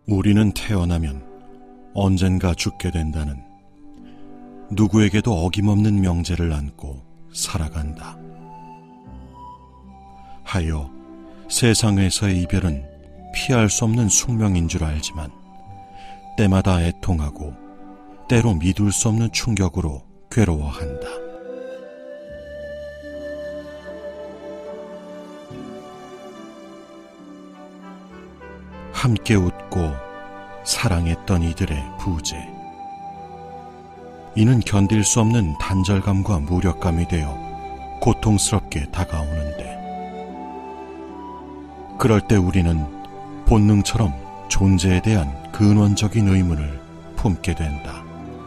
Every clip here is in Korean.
우리는 태어나면 언젠가 죽게 된다는 누구에게도 어김없는 명제를 안고 살아간다. 하여 세상에서의 이별은 피할 수 없는 숙명인 줄 알지만 때마다 애통하고 때로 믿을 수 없는 충격으로 괴로워한다. 함께 웃고 사랑했던 이들의 부재. 이는 견딜 수 없는 단절감과 무력감이 되어 고통스럽게 다가오는데, 그럴 때 우리는 본능처럼 존재에 대한 근원적인 의문을 품게 된다.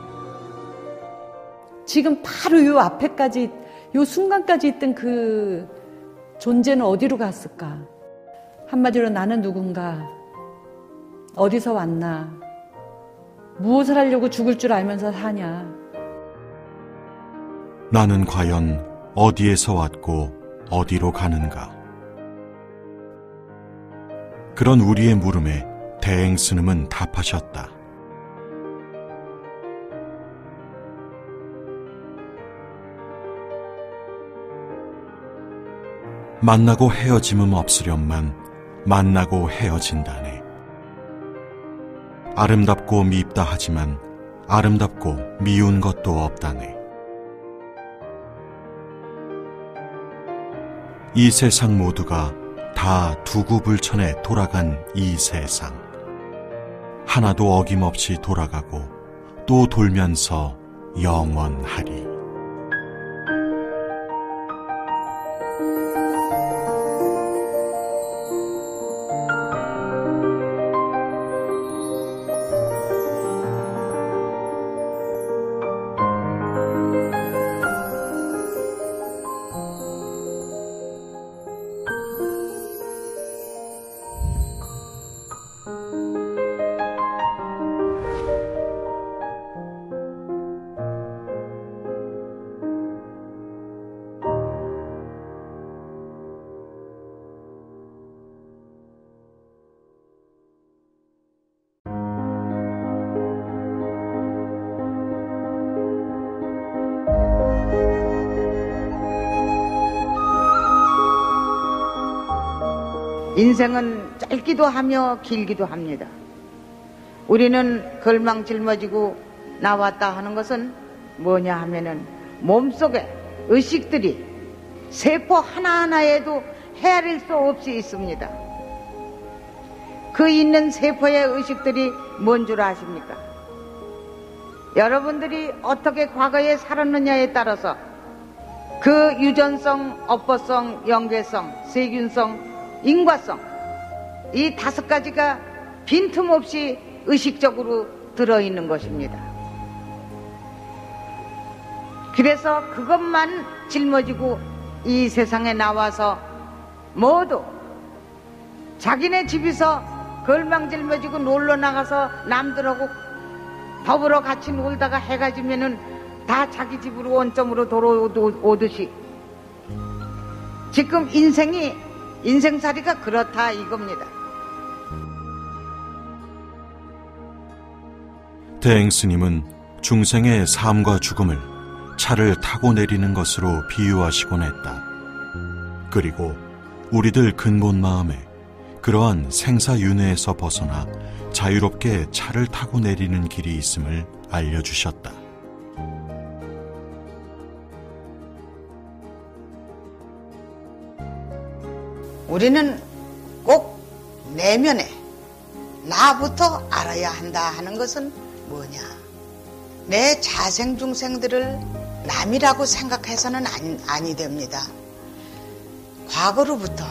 지금 바로 요 앞에까지, 요 순간까지 있던 그 존재는 어디로 갔을까? 한마디로 나는 누군가, 어디서 왔나, 무엇을 하려고 죽을 줄 알면서 사냐. 나는 과연 어디에서 왔고 어디로 가는가? 그런 우리의 물음에 대행 스님은 답하셨다. 만나고 헤어짐은 없으련만 만나고 헤어진다네. 아름답고 밉다 하지만 아름답고 미운 것도 없다네. 이 세상 모두가 다 두구불천에 돌아간 이 세상, 하나도 어김없이 돌아가고 또 돌면서 영원하리. 인생은 짧기도 하며 길기도 합니다. 우리는 걸망 짊어지고 나왔다 하는 것은 뭐냐 하면은 몸속에 의식들이 세포 하나하나에도 헤아릴 수 없이 있습니다. 그 있는 세포의 의식들이 뭔 줄 아십니까? 여러분들이 어떻게 과거에 살았느냐에 따라서 그 유전성, 업보성, 영계성, 세균성, 인과성, 이 5가지가 빈틈없이 의식적으로 들어있는 것입니다. 그래서 그것만 짊어지고 이 세상에 나와서 모두 자기네 집에서 걸망 짊어지고 놀러 나가서 남들하고 더불어 같이 놀다가 해가 지면은 다 자기 집으로 원점으로 돌아오듯이 지금 인생살이가 그렇다 이겁니다. 대행 스님은 중생의 삶과 죽음을 차를 타고 내리는 것으로 비유하시곤 했다. 그리고 우리들 근본 마음에 그러한 생사윤회에서 벗어나 자유롭게 차를 타고 내리는 길이 있음을 알려주셨다. 우리는 꼭 내면에 나부터 알아야 한다 하는 것은 뭐냐? 내 자생중생들을 남이라고 생각해서는 아니 됩니다. 과거로부터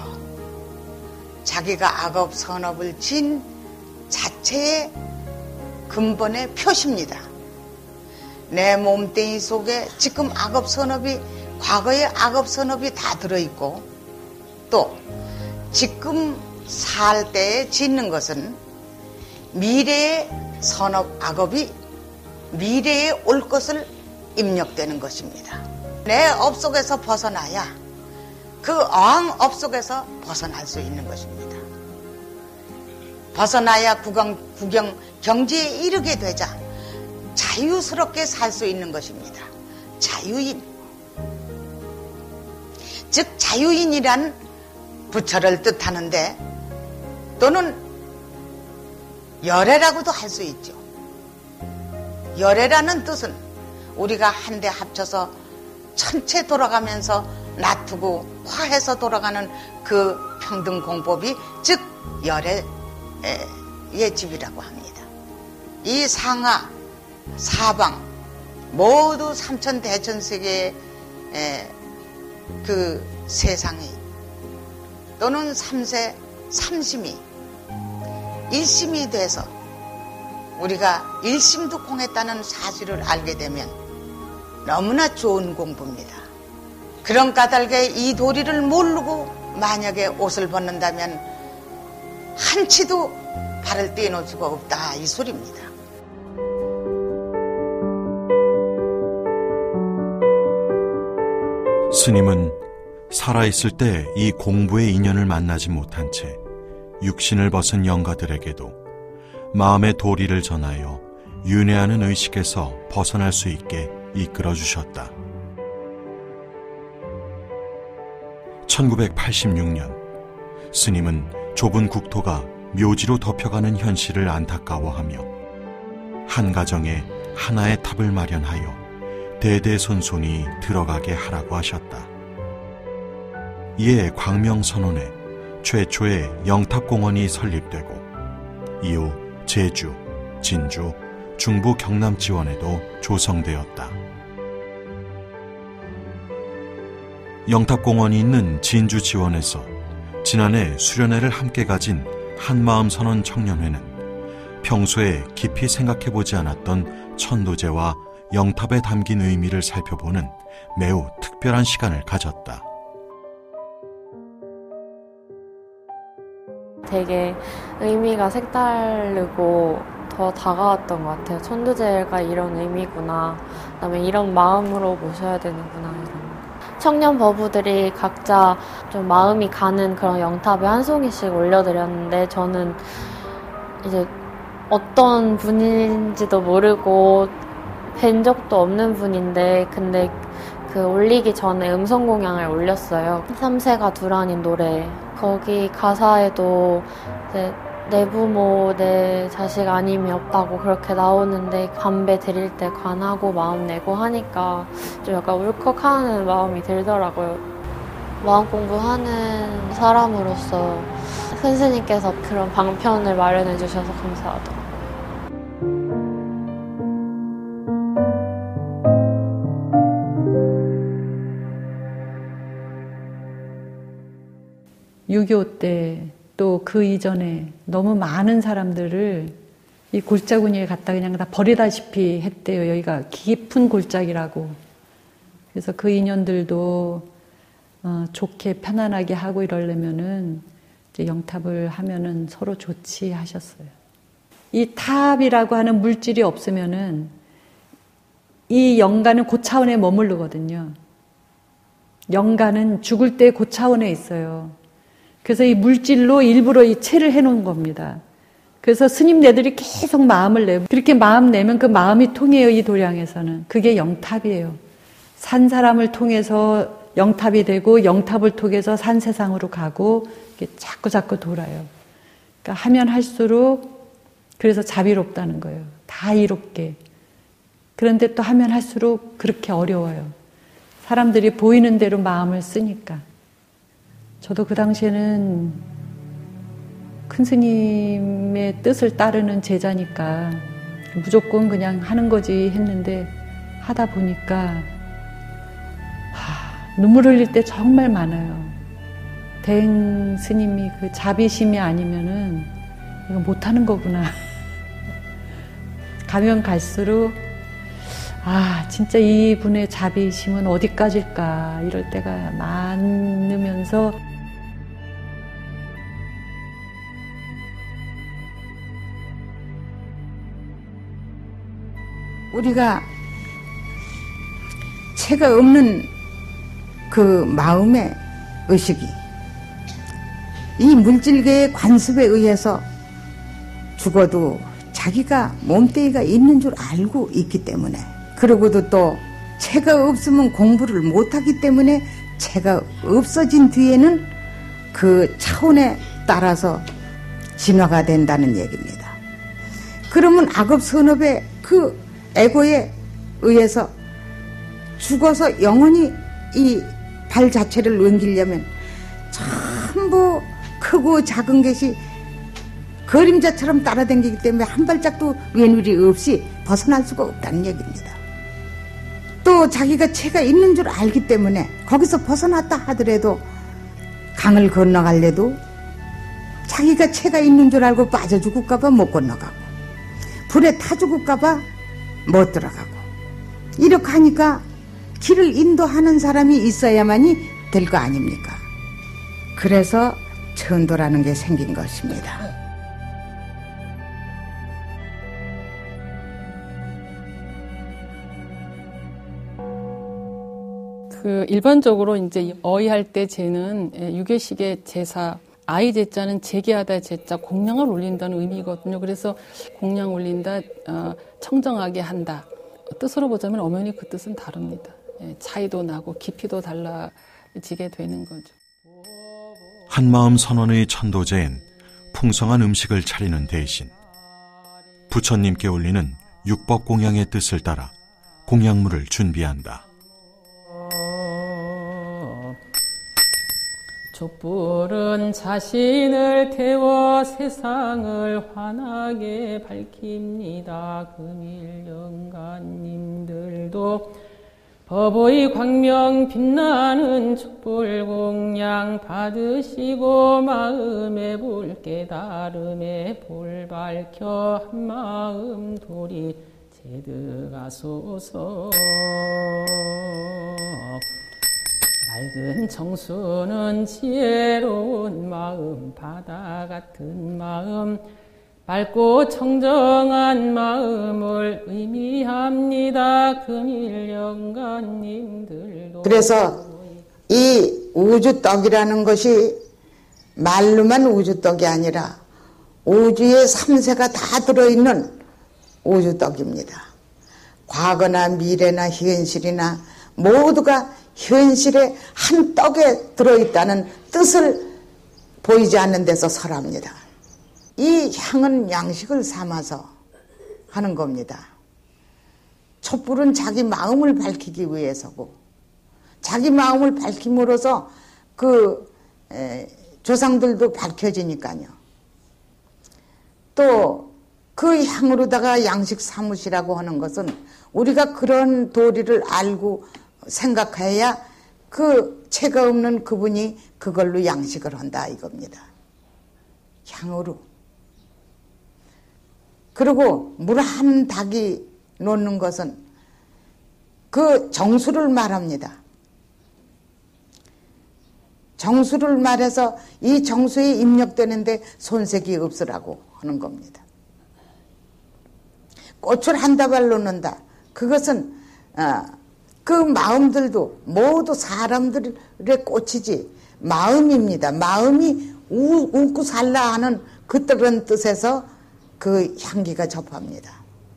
자기가 악업 선업을 진 자체의 근본의 표시입니다. 내 몸뚱이 속에 지금 악업 선업이, 과거의 악업 선업이 다 들어있고, 또 지금 살 때에 짓는 것은 미래의 선업 악업이 미래에 올 것을 입력되는 것입니다. 내 업 속에서 벗어나야 그 어항 업 속에서 벗어날 수 있는 것입니다. 벗어나야 구경 경지에 이르게 되자 자유스럽게 살 수 있는 것입니다. 자유인. 즉 자유인이란 부처를 뜻하는데 또는 열애라고도 할 수 있죠. 열애라는 뜻은 우리가 한데 합쳐서 전체 돌아가면서 놔두고 화해서 돌아가는 그 평등 공법이 즉 열애의 집이라고 합니다. 이 상하, 사방 모두 삼천대천세계의 그 세상이 또는 삼세, 삼심이 일심이 돼서 우리가 일심득공했다는 사실을 알게 되면 너무나 좋은 공부입니다. 그런 까닭에 이 도리를 모르고 만약에 옷을 벗는다면 한치도 발을 떼놓을 수가 없다 이 소리입니다. 스님은 살아있을 때 이 공부의 인연을 만나지 못한 채 육신을 벗은 영가들에게도 마음의 도리를 전하여 윤회하는 의식에서 벗어날 수 있게 이끌어 주셨다. 1986년 스님은 좁은 국토가 묘지로 덮여가는 현실을 안타까워하며 한 가정에 하나의 탑을 마련하여 대대손손이 들어가게 하라고 하셨다. 이에 광명선원에 최초의 영탑공원이 설립되고 이후 제주, 진주, 중부 경남지원에도 조성되었다. 영탑공원이 있는 진주지원에서 지난해 수련회를 함께 가진 한마음선원 청년회는 평소에 깊이 생각해보지 않았던 천도제와 영탑에 담긴 의미를 살펴보는 매우 특별한 시간을 가졌다. 되게 의미가 색다르고 더 다가왔던 것 같아요. 천도제가 이런 의미구나. 그다음에 이런 마음으로 모셔야 되는구나. 이런. 청년 버부들이 각자 좀 마음이 가는 그런 영탑에 한 송이씩 올려드렸는데 저는 이제 어떤 분인지도 모르고 뵌 적도 없는 분인데 근데 그 올리기 전에 음성공양을 올렸어요. 삼세가 두란인 노래. 거기 가사에도 이제 내 부모, 내 자식 아님이 없다고 그렇게 나오는데 관배 드릴 때 관하고 마음 내고 하니까 좀 약간 울컥하는 마음이 들더라고요. 마음 공부하는 사람으로서 큰 스님께서 그런 방편을 마련해 주셔서 감사하더라고요. (6.25) 때 또 그 이전에 너무 많은 사람들을 이 골짜구니에 갖다 그냥 다 버리다시피 했대요. 여기가 깊은 골짜기라고. 그래서 그 인연들도 좋게 편안하게 하고 이러려면은 이제 영탑을 하면은 서로 좋지 하셨어요. 이 탑이라고 하는 물질이 없으면은 이 영가는 고차원에 머무르거든요. 영가는 죽을 때 고차원에 있어요. 그래서 이 물질로 일부러 이 체를 해놓은 겁니다. 그래서 스님네들이 계속 마음을 내고 그렇게 마음 내면 그 마음이 통해요. 이 도량에서는. 그게 영탑이에요. 산 사람을 통해서 영탑이 되고 영탑을 통해서 산 세상으로 가고 이게 자꾸 돌아요. 그러니까 하면 할수록 그래서 자비롭다는 거예요. 다 이롭게. 그런데 또 하면 할수록 그렇게 어려워요. 사람들이 보이는 대로 마음을 쓰니까. 저도 그 당시에는 큰 스님의 뜻을 따르는 제자니까 무조건 그냥 하는 거지 했는데 하다 보니까 눈물 흘릴 때 정말 많아요. 대행 스님이 그 자비심이 아니면은 이거 못하는 거구나. 가면 갈수록 진짜 이분의 자비심은 어디까지일까 이럴 때가 많으면서 우리가 채가 없는 그 마음의 의식이 이 물질계의 관습에 의해서 죽어도 자기가 몸뚱이가 있는 줄 알고 있기 때문에, 그러고도 또 채가 없으면 공부를 못하기 때문에 채가 없어진 뒤에는 그 차원에 따라서 진화가 된다는 얘기입니다. 그러면 악업 선업의 그 에고에 의해서 죽어서 영원히 이 발 자체를 넘기려면 전부 크고 작은 것이 그림자처럼 따라다니기 때문에 한 발짝도 왼울이 없이 벗어날 수가 없다는 얘기입니다. 또 자기가 채가 있는 줄 알기 때문에 거기서 벗어났다 하더라도 강을 건너갈래도 자기가 채가 있는 줄 알고 빠져 죽을까봐 못 건너가고, 불에 타 죽을까봐 못 들어가고, 이렇게 하니까 길을 인도하는 사람이 있어야만이 될 거 아닙니까? 그래서 천도라는 게 생긴 것입니다. 일반적으로 이제 어이할 때 제는 유괴식의 제사, 아이 제자는 제기하다 제자, 공양을 올린다는 의미거든요. 그래서 공양 올린다, 청정하게 한다. 뜻으로 보자면 엄연히 그 뜻은 다릅니다. 차이도 나고 깊이도 달라지게 되는 거죠. 한마음 선원의 천도제엔 풍성한 음식을 차리는 대신 부처님께 올리는 육법 공양의 뜻을 따라 공양물을 준비한다. 촛불은 자신을 태워 세상을 환하게 밝힙니다. 금일 영가님들도 법의 광명 빛나는 촛불 공양 받으시고 마음의 불 깨달음의 불 밝혀 한마음 도리 제득하소서. 맑은 정수는 지혜로운 마음, 바다 같은 마음, 맑고 청정한 마음을 의미합니다. 금일 영가님들도. 그래서 이 우주떡이라는 것이 말로만 우주떡이 아니라 우주의 삼세가 다 들어있는 우주떡입니다. 과거나 미래나 현실이나 모두가 현실의 한 떡에 들어있다는 뜻을 보이지 않는 데서 설합니다. 이 향은 양식을 삼아서 하는 겁니다. 촛불은 자기 마음을 밝히기 위해서고, 자기 마음을 밝힘으로써 조상들도 밝혀지니까요. 또 그 향으로다가 양식 삼으시라고 하는 것은 우리가 그런 도리를 알고 생각해야 그 채가 없는 그분이 그걸로 양식을 한다 이겁니다. 향으로. 그리고 물 한 닭이 놓는 것은 그 정수를 말합니다. 정수를 말해서 이 정수에 입력되는데 손색이 없으라고 하는 겁니다. 꽃을 한 다발 놓는다. 그것은 그 마음들도 모두 사람들의 꽃이지 마음입니다. 마음이 웃고 살라 하는 그런 뜻에서 그 향기가 접합니다.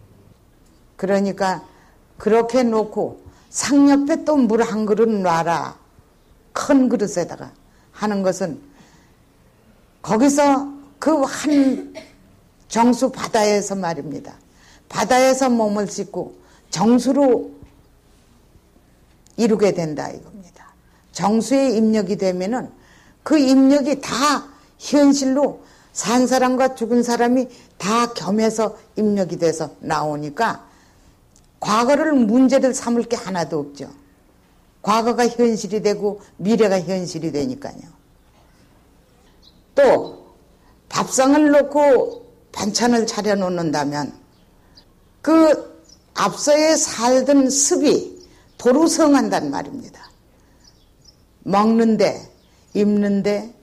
그러니까 그렇게 놓고 상옆에 또 물 한 그릇 놔라. 큰 그릇에다가 하는 것은 거기서 그 한 정수 바다에서 말입니다. 바다에서 몸을 씻고 정수로 이루게 된다 이겁니다. 정수에 입력이 되면은 그 입력이 다 현실로 산 사람과 죽은 사람이 다 겸해서 입력이 돼서 나오니까 과거를 문제를 삼을 게 하나도 없죠. 과거가 현실이 되고 미래가 현실이 되니까요. 또 밥상을 놓고 반찬을 차려 놓는다면 그 앞서에 살던 습이 도로 성한단 말입니다. 먹는데, 입는데,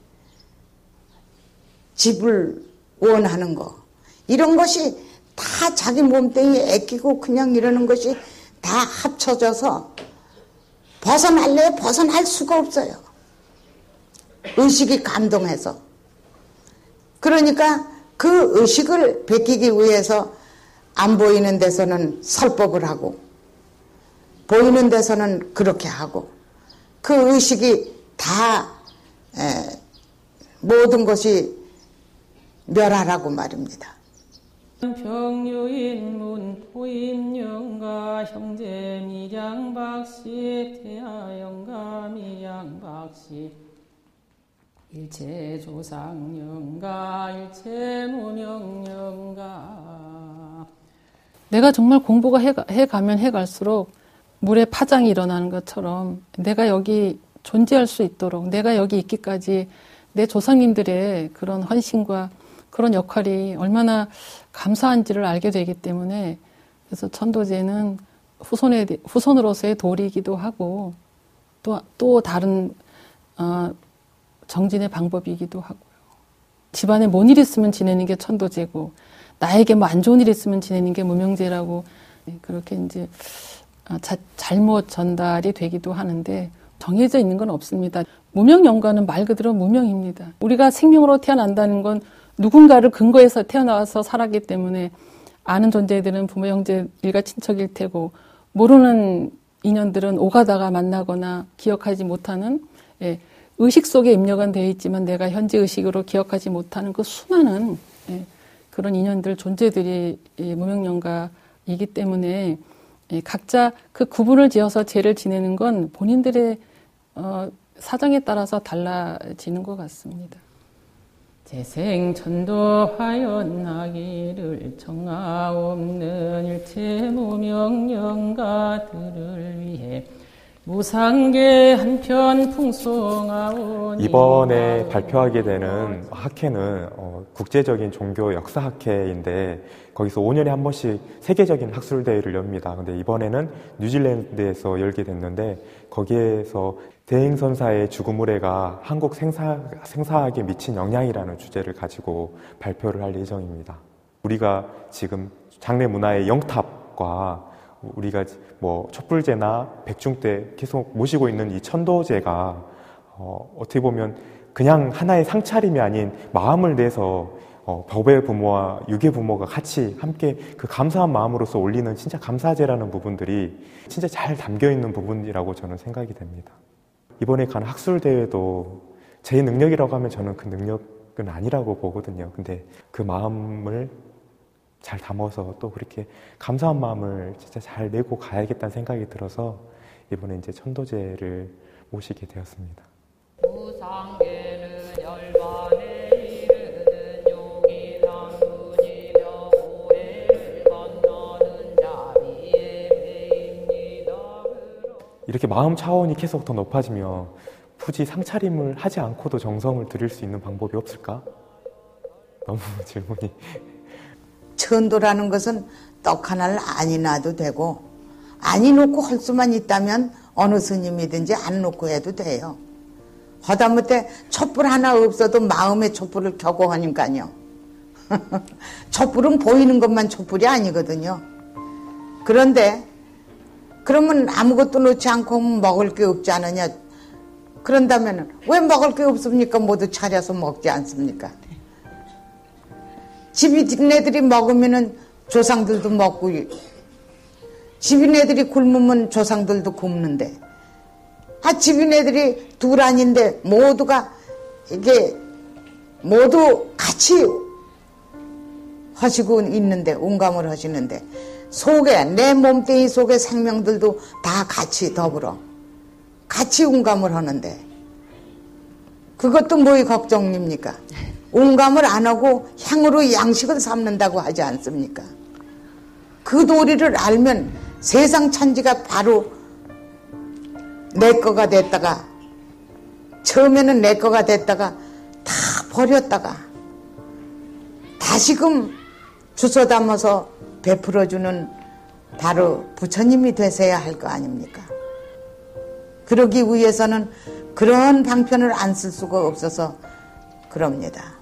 집을 원하는 거. 이런 것이 다 자기 몸뚱이에 애끼고 그냥 이러는 것이 다 합쳐져서 벗어날래 벗어날 수가 없어요. 의식이 감동해서. 그러니까 그 의식을 베끼기 위해서 안 보이는 데서는 설법을 하고 보이는 데서는 그렇게 하고 그 의식이 다 모든 것이 멸하라고 말입니다. 병유인문 포임영가 형제 미양박씨 태하영가 미양박씨 일체조상영가 일체무명영가. 내가 정말 공부가 해가면 해갈수록 물에 파장이 일어나는 것처럼 내가 여기 존재할 수 있도록 내가 여기 있기까지 내 조상님들의 그런 헌신과 그런 역할이 얼마나 감사한지를 알게 되기 때문에 그래서 천도제는 후손으로서의 도리이기도 하고 또 다른 정진의 방법이기도 하고요. 집안에 뭔 일 있으면 지내는 게 천도제고 나에게 뭐 안 좋은 일 있으면 지내는 게 무명제라고 그렇게 이제 잘못 전달이 되기도 하는데 정해져 있는 건 없습니다. 무명영가는 말 그대로 무명입니다. 우리가 생명으로 태어난다는 건 누군가를 근거해서 태어나서 살았기 때문에 아는 존재들은 부모, 형제, 일가 친척일 테고 모르는 인연들은 오가다가 만나거나 기억하지 못하는 의식 속에 입력은 되어 있지만 내가 현재 의식으로 기억하지 못하는 그 수많은 그런 인연들, 존재들이 무명영가이기 때문에 각자 그 구분을 지어서 제를 지내는 건 본인들의 사정에 따라서 달라지는 것 같습니다. 재생천도하였나기를 정하옵는 일체 무명영가들을 위해 무상계 한편 풍성하오니. 이번에 발표하게 되는 학회는 국제적인 종교 역사 학회인데 거기서 5년에 한 번씩 세계적인 학술대회를 엽니다. 근데 이번에는 뉴질랜드에서 열게 됐는데 거기에서 대행선사의 죽음 의례가 한국 생사학에 미친 영향이라는 주제를 가지고 발표를 할 예정입니다. 우리가 지금 장례 문화의 영탑과 우리가 뭐 촛불제나 백중 때 계속 모시고 있는 이 천도제가 어떻게 보면 그냥 하나의 상차림이 아닌 마음을 내서 법의 부모와 유괴 부모가 같이 함께 그 감사한 마음으로서 올리는 진짜 감사제라는 부분들이 진짜 잘 담겨 있는 부분이라고 저는 생각이 됩니다. 이번에 간 학술대회도 제 능력이라고 하면 저는 그 능력은 아니라고 보거든요. 근데 그 마음을 잘 담아서 또 그렇게 감사한 마음을 진짜 잘 내고 가야겠다는 생각이 들어서 이번에 이제 천도제를 모시게 되었습니다. 우상계는 열반에 이르는 요기상군이며 오해를 건너는 자비의 배입니다. 이렇게 마음 차원이 계속 더 높아지면 굳이 상차림을 하지 않고도 정성을 들일 수 있는 방법이 없을까? 너무 질문이. 천도라는 것은 떡 하나를 안이 놔도 되고 안이 놓고 할 수만 있다면 어느 스님이든지 안 놓고 해도 돼요. 하다못해 촛불 하나 없어도 마음의 촛불을 켜고 하니까요. 촛불은 보이는 것만 촛불이 아니거든요. 그런데 그러면 아무것도 놓지 않고 먹을 게 없지 않느냐. 그런다면 왜 먹을 게 없습니까? 모두 차려서 먹지 않습니까? 집이네들이 먹으면 조상들도 먹고 집이네들이 굶으면 조상들도 굶는데 집이네들이 둘 아닌데 모두가 이게 모두 같이 하시고 있는데 운감을 하시는데 속에 내 몸뚱이 속에 생명들도 다 같이 더불어 같이 운감을 하는데 그것도 뭐의 걱정입니까? 운감을 안 하고 향으로 양식을 삼는다고 하지 않습니까? 그 도리를 알면 세상 천지가 바로 내 거가 됐다가 처음에는 내 거가 됐다가 다 버렸다가 다시금 주워 담아서 베풀어주는 바로 부처님이 되셔야 할 거 아닙니까? 그러기 위해서는 그런 방편을 안 쓸 수가 없어서 그럽니다.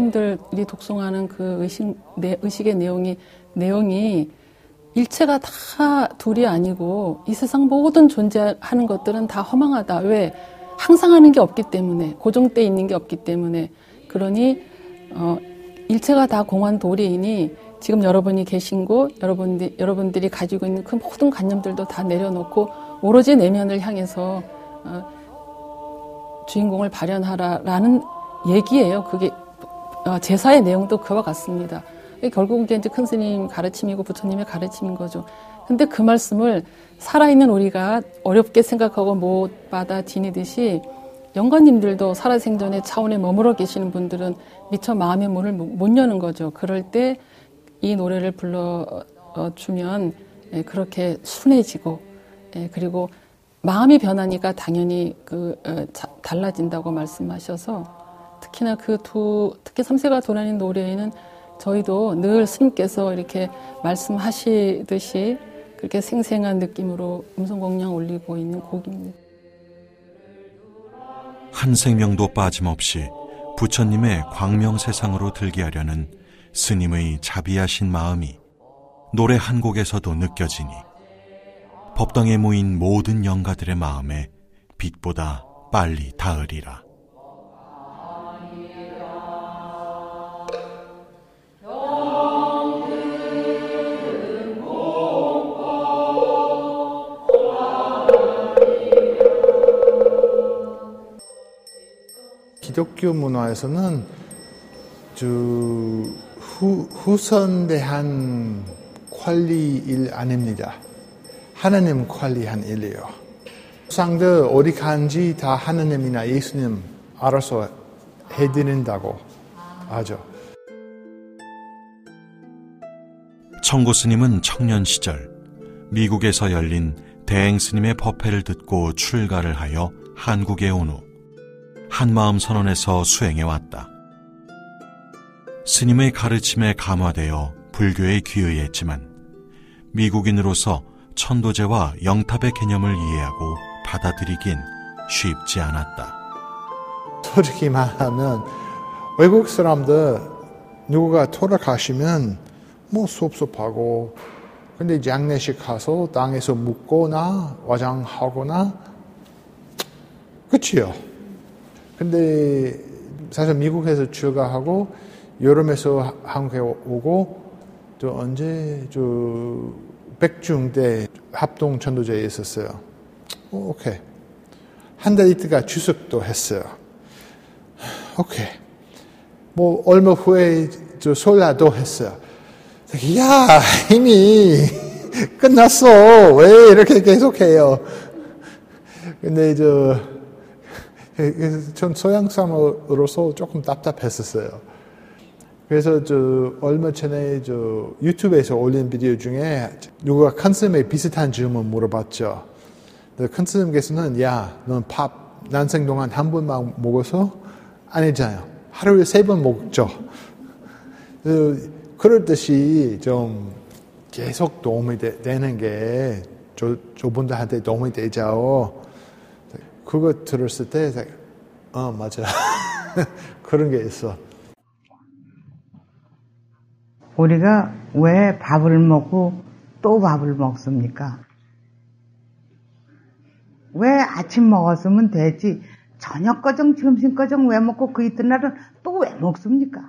선생님들이 독송하는 그 의식의 내용이 일체가 다 둘이 아니고 이 세상 모든 존재하는 것들은 다 허망하다. 왜? 항상 하는 게 없기 때문에, 고정돼 있는 게 없기 때문에. 그러니 일체가 다 공한 도리이니 지금 여러분이 계신 곳, 여러분들이 가지고 있는 그 모든 관념들도 다 내려놓고 오로지 내면을 향해서 주인공을 발현하라라는 얘기예요. 그게 제사의 내용도 그와 같습니다. 결국은 이제 큰 스님 가르침이고 부처님의 가르침인 거죠. 근데 그 말씀을 살아있는 우리가 어렵게 생각하고 못 받아 지니듯이 영가님들도 살아생전의 차원에 머물러 계시는 분들은 미처 마음의 문을 못 여는 거죠. 그럴 때 이 노래를 불러주면 그렇게 순해지고 그리고 마음이 변하니까 당연히 달라진다고 말씀하셔서 특히나 특히 3세가 도라는 노래에는 저희도 늘 스님께서 이렇게 말씀하시듯이 그렇게 생생한 느낌으로 음성공양 올리고 있는 곡입니다. 한 생명도 빠짐없이 부처님의 광명세상으로 들게 하려는 스님의 자비하신 마음이 노래 한 곡에서도 느껴지니 법당에 모인 모든 영가들의 마음에 빛보다 빨리 닿으리라. 기독교 문화에서는 후선대한 관리 일 아닙니다. 하나님 관리한 일이에요. 상들 어디 간지 다 하나님이나 예수님 알아서 해드린다고 하죠. 청고 스님은 청년 시절 미국에서 열린 대행 스님의 법회를 듣고 출가를 하여 한국에 온 후 한마음 선언에서 수행해 왔다. 스님의 가르침에 감화되어 불교에 귀의했지만 미국인으로서 천도제와 영탑의 개념을 이해하고 받아들이긴 쉽지 않았다. 솔직히 말하면 외국 사람들 누구가 돌아가시면 뭐 섭섭하고 근데 장례식 가서 땅에서 묻거나 화장하거나 끝이요. 근데 사실 미국에서 출가하고 여름에서 한국에 오고 또 언제 백중 때 합동 천도제에 있었어요. 오케이. 한 달 있다가 추석도 했어요. 오케이. 뭐 얼마 후에 설날도 했어요. 야, 이미 끝났어. 왜 이렇게 계속해요? 근데 전 서양 사람으로서 조금 답답했었어요. 그래서 얼마 전에 유튜브에서 올린 비디오 중에 누가 큰 스님의 비슷한 질문 물어봤죠. 큰 스님께서는 야, 넌 밥 난생 동안 한 번만 먹어서 아니잖아요. 하루에 3번 먹죠. 그럴 듯이 좀 계속 도움이 되는 게 저분들한테 도움이 되죠. 그거 들었을 때 맞아. 그런 게 있어. 우리가 왜 밥을 먹고 또 밥을 먹습니까? 왜 아침 먹었으면 되지 저녁 거정 점심 거정 왜 먹고 그 이튿날은 또 왜 먹습니까?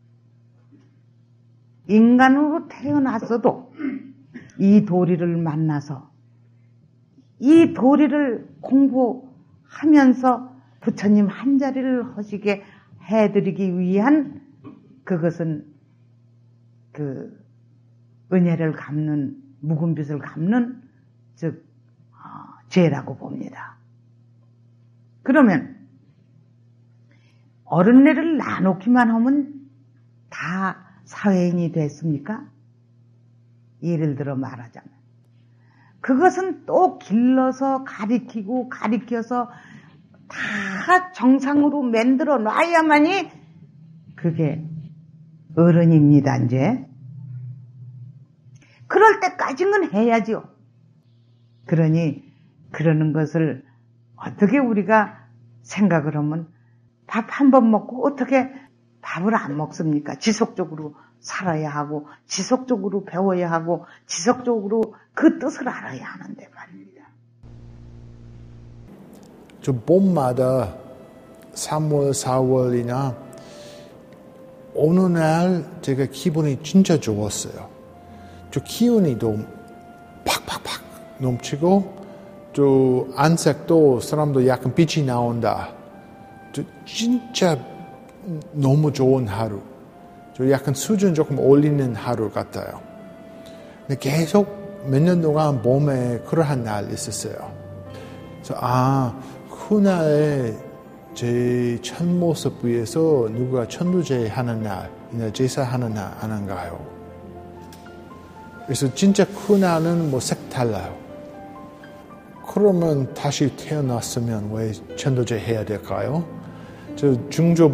인간으로 태어났어도 이 도리를 만나서 이 도리를 공부하면서 부처님 한 자리를 허시게 해드리기 위한 그것은 그 은혜를 갚는 묵은 빚을 갚는 즉 죄라고 봅니다. 그러면 어른애를 나놓기만 하면 다 사회인이 됐습니까? 예를 들어 말하자면 그것은 또 길러서 가리키고 가리켜서 다 정상으로 만들어 놔야만이 그게 어른입니다. 이제 그럴 때까지는 해야죠. 그러니 그러는 것을 어떻게 우리가 생각을 하면 밥 한 번 먹고 어떻게 밥을 안 먹습니까? 지속적으로 살아야 하고 지속적으로 배워야 하고 지속적으로 그 뜻을 알아야 하는데 말입니다. 저 봄마다 3월, 4월이나 어느 날 제가 기분이 진짜 좋았어요. 저 기운이 좀 팍팍팍 넘치고 저 안색도 사람도 약간 빛이 나온다. 저 진짜 너무 좋은 하루. 저 약간 수준 조금 올리는 하루 같아요. 근데 계속 몇 년 동안 봄에 그러한 날 있었어요. 그래서 그날에 제 첫 모습 위해서 누가 천도제 하는 날이나 제사하는 날 아닌가요? 그래서 진짜 그날은 뭐 색달라요. 그러면 다시 태어났으면 왜 천도제 해야 될까요? 저 중조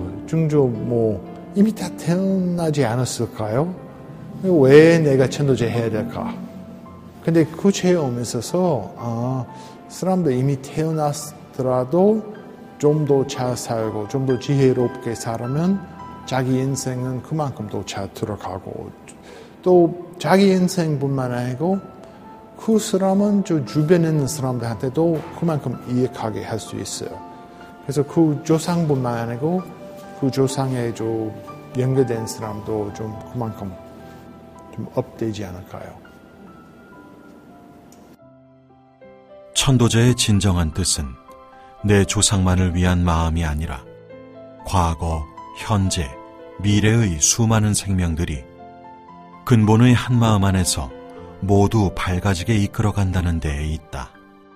이미 다 태어나지 않았을까요? 왜 내가 천도제 해야 될까? 근데 그 체험에 있어서 사람들 이미 태어났더라도 좀 더 잘 살고 좀 더 지혜롭게 살면 자기 인생은 그만큼 더 잘 들어가고 또 자기 인생뿐만 아니고 그 사람은 저 주변에 있는 사람들한테도 그만큼 이익하게 할 수 있어요. 그래서 그 조상뿐만 아니고 그 조상에 좀 연결된 사람도 좀 그만큼 좀 업되지 않을까요? 천도제의 진정한 뜻은 내 조상만을 위한 마음이 아니라 과거, 현재, 미래의 수많은 생명들이 근본의 한 마음 안에서 모두 밝아지게 이끌어간다는 데에 있다.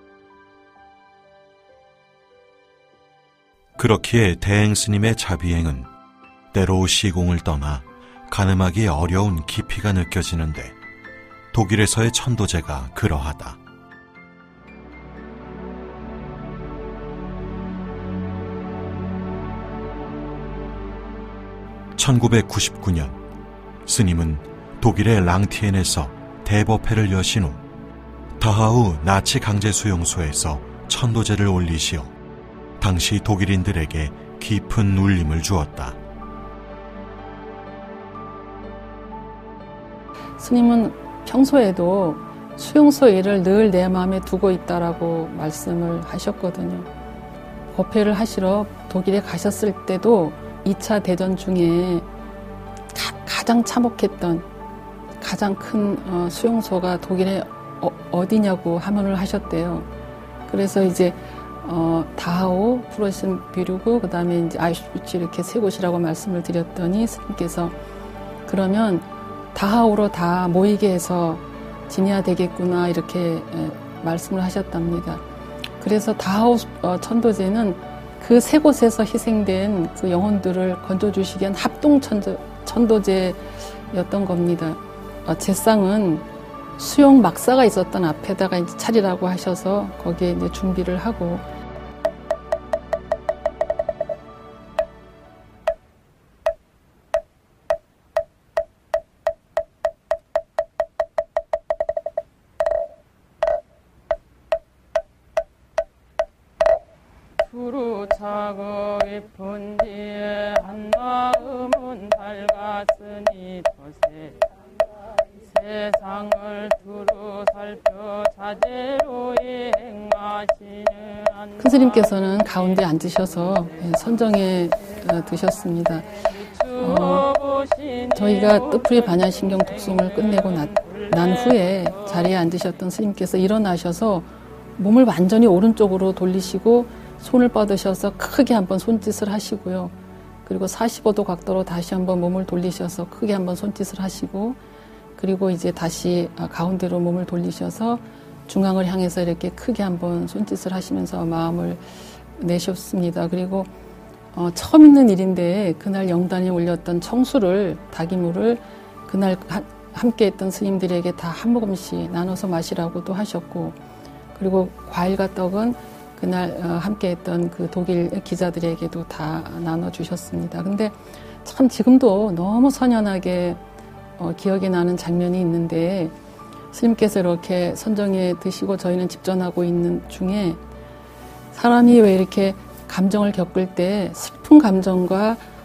그렇기에 대행 스님의 자비행은 때로 시공을 떠나 가늠하기 어려운 깊이가 느껴지는데 독일에서의 천도제가 그러하다. (1999년) 스님은 독일의 랑티엔에서 대법회를 여신 후 다하우 나치 강제 수용소에서 천도제를 올리시어 당시 독일인들에게 깊은 울림을 주었다. 스님은 평소에도 수용소 일을 늘 내 마음에 두고 있다라고 말씀을 하셨거든요. 법회를 하시러 독일에 가셨을 때도 2차 대전 중에 가장 참혹했던 가장 큰 수용소가 독일에 어디냐고 하문을 하셨대요. 그래서 이제 다하우, 프로이센뷰르그, 그 다음에 이제 아우슈비츠 이렇게 세 곳이라고 말씀을 드렸더니 스님께서 그러면 다하우로 다 모이게 해서 지내야 되겠구나 이렇게 말씀을 하셨답니다. 그래서 다하우 천도제는 그 세 곳에서 희생된 그 영혼들을 건져주시기 위한 합동 천도제였던 겁니다. 제상은 수용 막사가 있었던 앞에다가 이제 차리라고 하셔서 거기에 이제 준비를 하고 두루 차고 깊은 뒤에 한 마음은 밝았으니 세상을 두루 살펴 자제로 행하시는 큰 스님께서는 가운데 앉으셔서 선정해 두셨습니다. 저희가 뜻풀이 반야신경 독송을 끝내고 난 후에 자리에 앉으셨던 스님께서 일어나셔서 몸을 완전히 오른쪽으로 돌리시고 손을 뻗으셔서 크게 한번 손짓을 하시고요. 그리고 45도 각도로 다시 한번 몸을 돌리셔서 크게 한번 손짓을 하시고 그리고 이제 다시 가운데로 몸을 돌리셔서 중앙을 향해서 이렇게 크게 한번 손짓을 하시면서 마음을 내셨습니다. 그리고 처음 있는 일인데 그날 영단에 올렸던 청수를 다기물을 그날 함께했던 스님들에게 다 한 모금씩 나눠서 마시라고도 하셨고 그리고 과일과 떡은 그날 함께했던 그 독일 기자들에게도 다 나눠주셨습니다. 근데 참 지금도 너무 선연하게 기억이 나는 장면이 있는데 스님께서 이렇게 선정해 드시고 저희는 집전하고 있는 중에 사람이 왜 이렇게 감정을 겪을 때 슬픈 감정과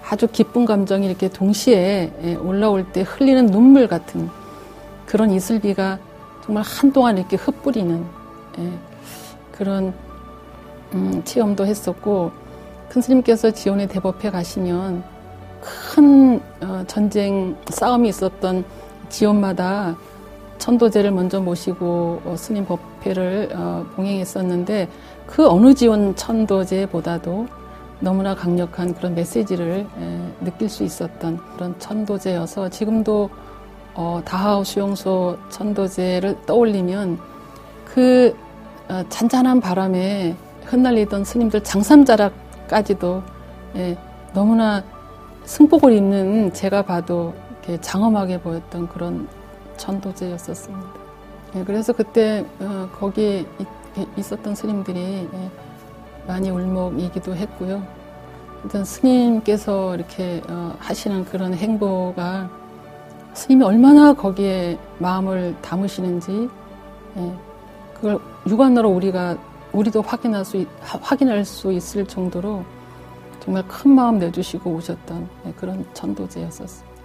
아주 기쁜 감정이 이렇게 동시에 올라올 때 흘리는 눈물 같은 그런 이슬비가 정말 한동안 이렇게 흩뿌리는 그런 체험도 했었고, 큰 스님께서 지원의 대법회 가시면 큰 전쟁 싸움이 있었던 지원마다 천도제를 먼저 모시고 스님 법회를 봉행했었는데, 그 어느 지원 천도제보다도 너무나 강력한 그런 메시지를 느낄 수 있었던 그런 천도제여서, 지금도 다하오 수용소 천도제를 떠올리면 그 잔잔한 바람에 흩날리던 스님들 장삼자락까지도 너무나 승복을 잇는, 제가 봐도 이렇게 장엄하게 보였던 그런 천도제였었습니다. 그래서 그때 거기에 있었던 스님들이 많이 울먹이기도 했고요. 일단 스님께서 이렇게 하시는 그런 행보가 스님이 얼마나 거기에 마음을 담으시는지 그걸 육안으로 우리도 확인할 수 있을 정도로 정말 큰 마음 내주시고 오셨던 그런 천도제였었습니다.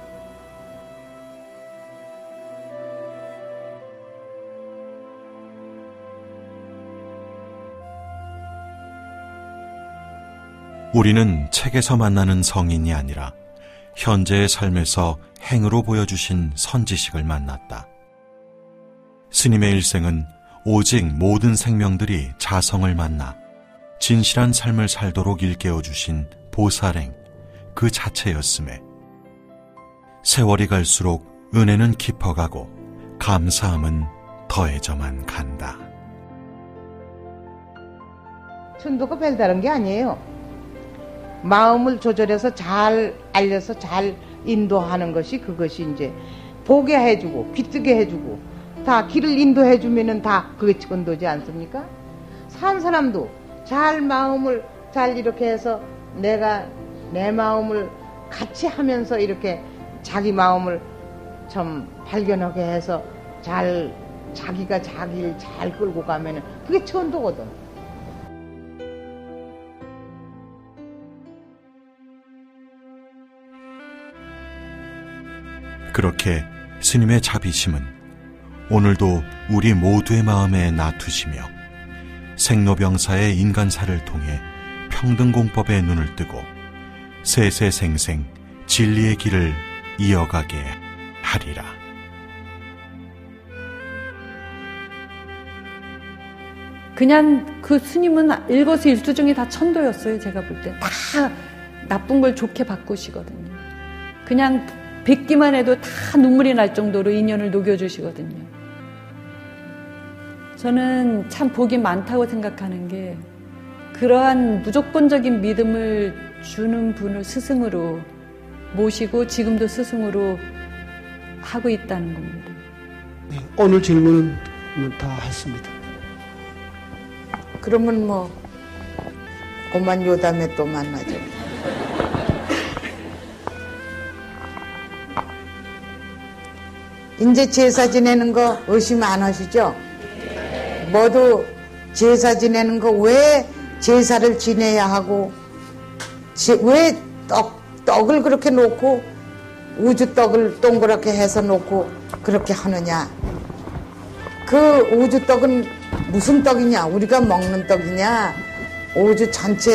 우리는 책에서 만나는 성인이 아니라 현재의 삶에서 행으로 보여주신 선지식을 만났다. 스님의 일생은 오직 모든 생명들이 자성을 만나 진실한 삶을 살도록 일깨워주신 보살행 그 자체였음에, 세월이 갈수록 은혜는 깊어가고 감사함은 더해져만 간다. 천도가 별다른 게 아니에요. 마음을 조절해서 잘 알려서 잘 인도하는 것이, 그것이 이제 보게 해주고 귀뜨게 해주고 다 길을 인도해주면은 다 그게 천도지 않습니까? 산 사람도 잘 마음을 잘 이렇게 해서 내가 내 마음을 같이 하면서 이렇게 자기 마음을 좀 발견하게 해서 잘 자기가 자기를 잘 끌고 가면은 그게 천도거든. 그렇게 스님의 자비심은 오늘도 우리 모두의 마음에 나투시며 생로병사의 인간사를 통해 평등공법의 눈을 뜨고 세세생생 진리의 길을 이어가게 하리라. 그냥 그 스님은 일거수일투족이 다 천도였어요. 제가 볼 때 다 나쁜 걸 좋게 바꾸시거든요. 그냥 뵙기만 해도 다 눈물이 날 정도로 인연을 녹여주시거든요. 저는 참 복이 많다고 생각하는 게, 그러한 무조건적인 믿음을 주는 분을 스승으로 모시고 지금도 스승으로 하고 있다는 겁니다. 네, 오늘 질문은 다 했습니다. 그러면 뭐 그만 요담에 또 만나죠. 이제 제사 지내는 거 의심 안 하시죠? 모두 제사 지내는 거 왜 제사를 지내야 하고, 왜 떡을 그렇게 놓고 우주떡을 동그랗게 해서 놓고 그렇게 하느냐. 그 우주떡은 무슨 떡이냐? 우리가 먹는 떡이냐? 우주 전체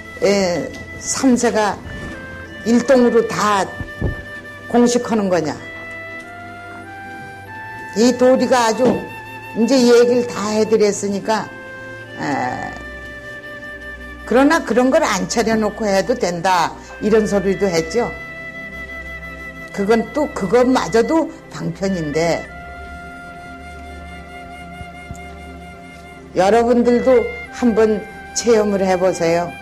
3세가 일동으로 다 공식하는 거냐? 이 도리가 아주 이제 얘기를 다 해드렸으니까, 그러나 그런 걸 안 차려놓고 해도 된다 이런 소리도 했죠. 그건 또 그것마저도 방편인데, 여러분들도 한번 체험을 해보세요.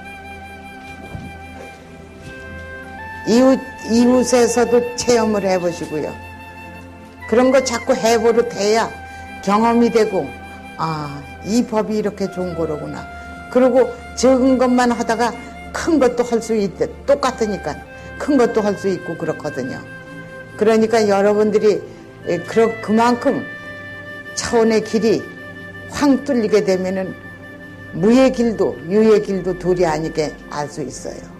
이웃에서도 체험을 해보시고요. 그런 거 자꾸 해보려 돼야 경험이 되고, 아, 이 법이 이렇게 좋은 거로구나. 그리고 적은 것만 하다가 큰 것도 할 수 있대. 똑같으니까 큰 것도 할 수 있고 그렇거든요. 그러니까 여러분들이 그만큼 차원의 길이 황 뚫리게 되면은 무의 길도 유의 길도 둘이 아니게 알 수 있어요.